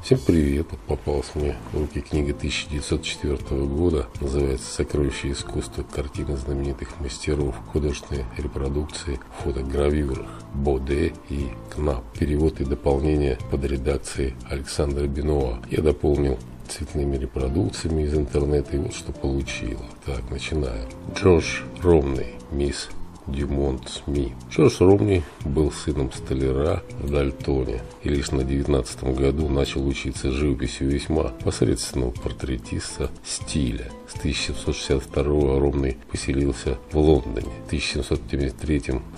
Всем привет! Вот попалась мне в руки книга 1904 года. Называется «Сокровища искусства. Картины знаменитых мастеров. Художественные репродукции в фотогравюрах. Боде и Кнап». Перевод и дополнение под редакцией Александра Бенуа. Я дополнил цветными репродукциями из интернета, и вот что получила. Так, начинаем. Джордж Ромней, мисс Дюмонт Смит. Джордж Ромней был сыном столяра в Дальтоне и лишь на 19 году начал учиться живописи у весьма посредственного портретиста стиля. С 1762 Ромней поселился в Лондоне. В 1773 по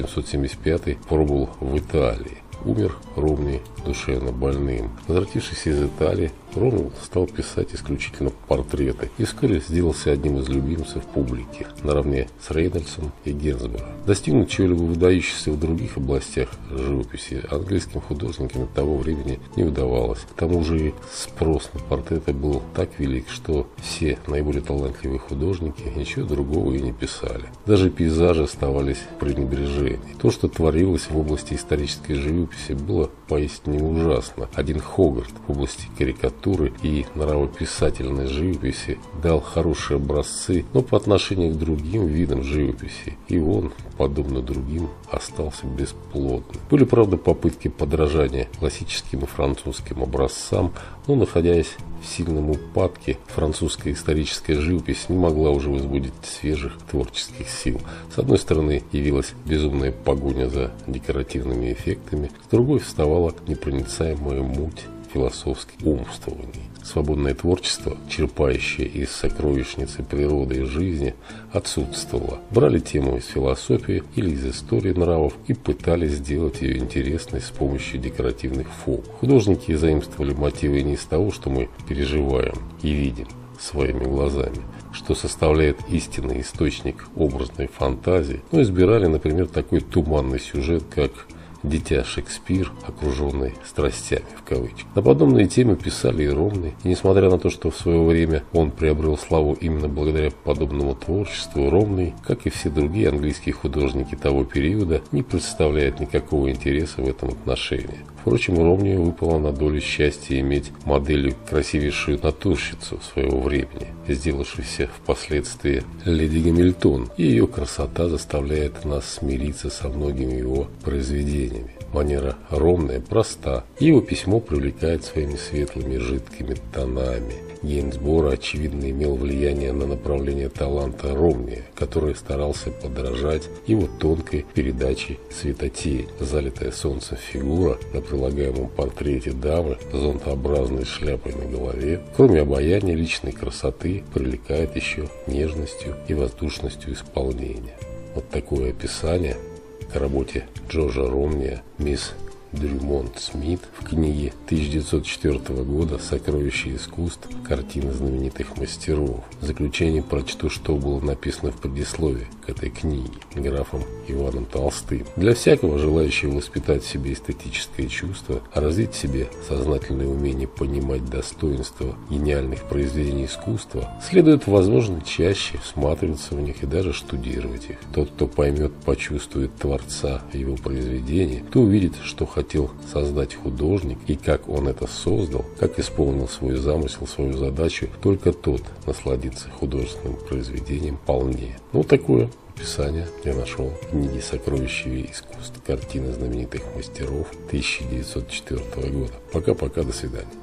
1775 пробовал в Италии. Умер Ромней душевно больным. Возвратившись из Италии, Ромней стал писать исключительно портреты и вскоре сделался одним из любимцев публики, наравне с Рейнольдсом и Генсбургом. Достигнуть чего-либо выдающегося в других областях живописи английским художникам того времени не удавалось. К тому же и спрос на портреты был так велик, что все наиболее талантливые художники ничего другого и не писали. Даже пейзажи оставались в пренебрежении. То, что творилось в области исторической живописи, было поистине ужасно. Один Хогарт в области карикатуры и нравописательной живописи дал хорошие образцы, но по отношению к другим видам живописи и он, подобно другим, остался бесплодным. Были, правда, попытки подражания классическим и французским образцам, но, находясь в сильном упадке, французская историческая живопись не могла уже возбудить свежих творческих сил. С одной стороны, явилась безумная погоня за декоративными эффектами, с другой вставала непроницаемая муть философских умствований. Свободное творчество, черпающее из сокровищницы природы и жизни, отсутствовало. Брали тему из философии или из истории нравов и пытались сделать ее интересной с помощью декоративных форм. Художники заимствовали мотивы не из того, что мы переживаем и видим своими глазами, что составляет истинный источник образной фантазии, но избирали, например, такой туманный сюжет, как «Дитя Шекспир, окруженный страстями» в кавычках. На подобные темы писали и Ромней. И несмотря на то, что в свое время он приобрел славу именно благодаря подобному творчеству, Ромней, как и все другие английские художники того периода, не представляет никакого интереса в этом отношении. Впрочем, Ромнею выпало на долю счастья иметь моделью красивейшую натурщицу своего времени, сделавшуюся впоследствии леди Гамильтон, и ее красота заставляет нас смириться со многими его произведениями. Манера Ромнея проста, и его письмо привлекает своими светлыми жидкими тонами. Гейнсборо, очевидно, имел влияние на направление таланта Ромнея, который старался подражать его тонкой передаче светотени. Залитая солнцем фигура на прилагаемом портрете дамы с зонтообразной шляпой на голове, кроме обаяния личной красоты, привлекает еще нежностью и воздушностью исполнения. Вот такое описание к работе Джорджа Ромнея «Мисс Дюмонт Смит» в книге 1904 года «Сокровища искусств. Картины знаменитых мастеров». В заключение прочту, что было написано в предисловии к этой книге графом Иваном Толстым. Для всякого желающего воспитать в себе эстетическое чувство, развить в себе сознательное умение понимать достоинства гениальных произведений искусства, следует, возможно, чаще всматриваться в них и даже штудировать их. Тот, кто поймет, почувствует Творца в его произведении, то увидит, что хотел создать художник и как он это создал, как исполнил свой замысел, свою задачу, только тот насладится художественным произведением полнее. Ну, такое описание я нашел в книге «Сокровища искусств. Картины знаменитых мастеров» 1904 года. Пока-пока, до свидания.